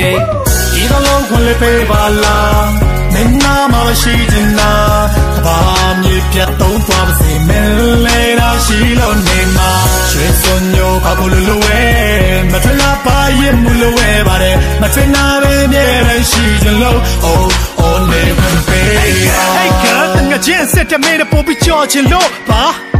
ဒီတော့လုံးခွင့်လေးပေးပါလားမင်းနာမရှိချင်တာဘာမြေပြတ်သုံးသွားပါစေမင်းလေးတော့ရှိလို့နေမှာရွှေစွန်ညိုကဘလူလူဝဲမထလာပါရင်မူလူဝဲပါတယ်မထနာပဲမြဲတမ်းရှိချင်လို့ oh never pay hey girl ငါချင်းစက်တမဲပို့ပြီးကြော်ချင်လို့ပါ